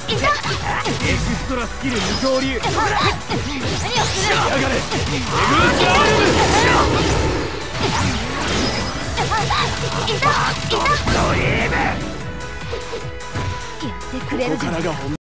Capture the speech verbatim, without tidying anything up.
エクストラスキル無効流。 何をする。 やがれエグースアーム。 いたいた。やってくれるじゃん。